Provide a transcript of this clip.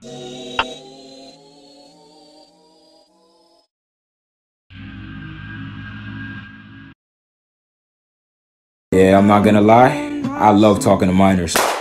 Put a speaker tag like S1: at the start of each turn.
S1: Yeah, I'm not gonna lie, I love talking to minors.